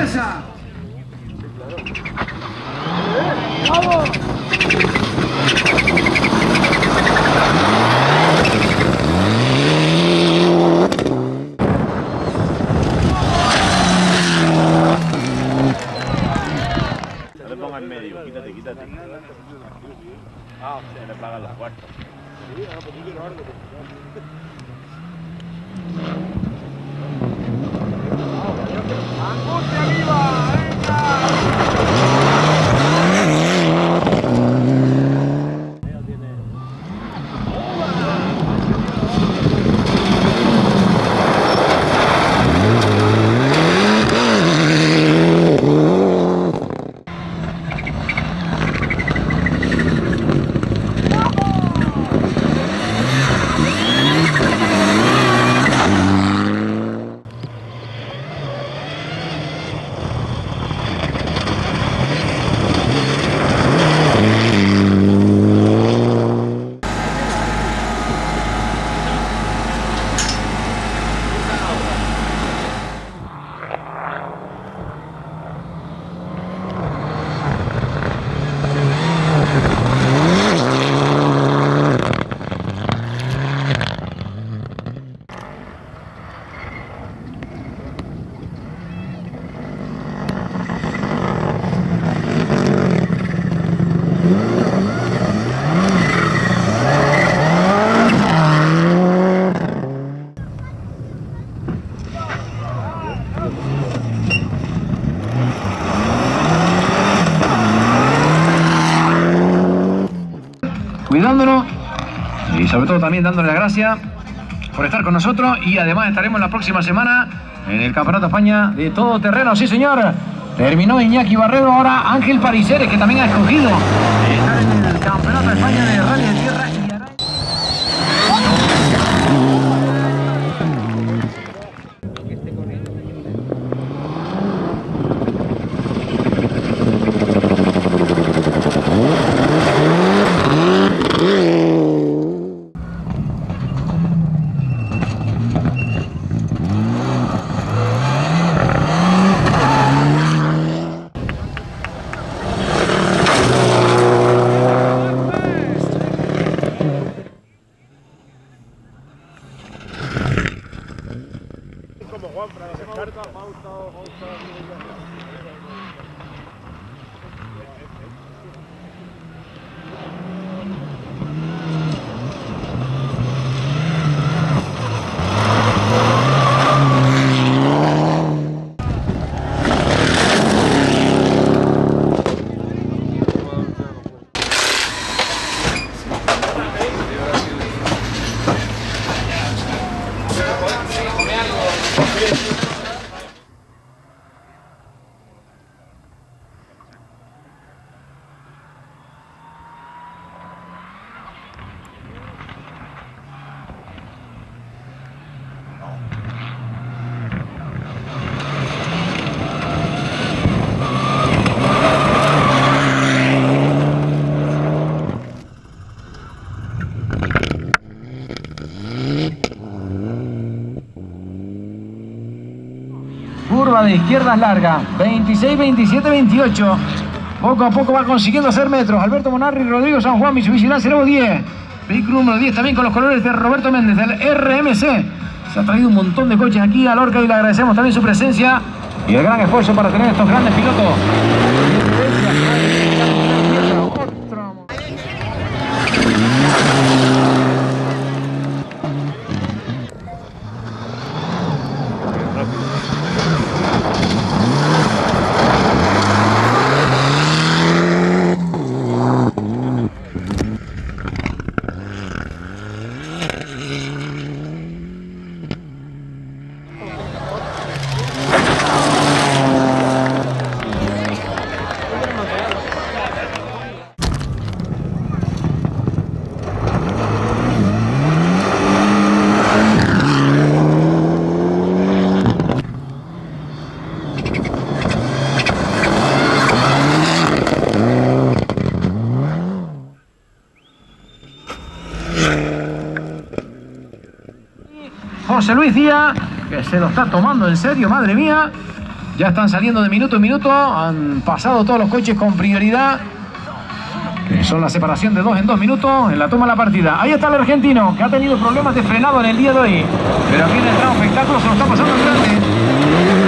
Mesa. ¡Vamos! No le pongas en medio, quítate, quítate. Ah, se le pagan las cuartas. ¡Angustia viva! Cuidándonos y sobre todo también dándole las gracias por estar con nosotros, y además estaremos la próxima semana en el Campeonato de España de Todoterreno. Sí, señor, terminó Iñaki Barredo, ahora Ángel Pariseres, que también ha escogido estar en el Campeonato de España de Rally de Tierra. Como Juan, para que se carga, Curva de izquierdas larga, 26, 27, 28. Poco a poco va consiguiendo hacer metros. Alberto Monarri, Rodrigo San Juan, Mitsubishi Lancer Evo 10. Vehículo número 10 también con los colores de Roberto Méndez, del RMC. Se ha traído un montón de coches aquí a Lorca y le agradecemos también su presencia y el gran esfuerzo para tener estos grandes pilotos. José Luis Díaz, que se lo está tomando en serio, madre mía. Ya están saliendo de minuto en minuto. Han pasado todos los coches con prioridad. Que son la separación de 2 en 2 minutos en la toma de la partida. Ahí está el argentino, que ha tenido problemas de frenado en el día de hoy. Pero aquí en el tramo espectáculo se lo está pasando en grande.